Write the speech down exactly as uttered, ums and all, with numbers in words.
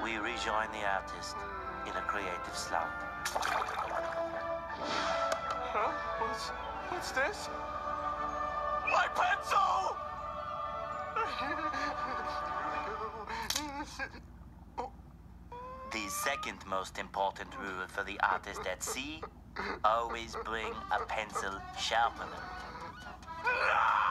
we rejoin the artist in a creative slump. Huh? What's, what's this? My pencil! The second most important rule for the artist at sea, always bring a pencil sharpener.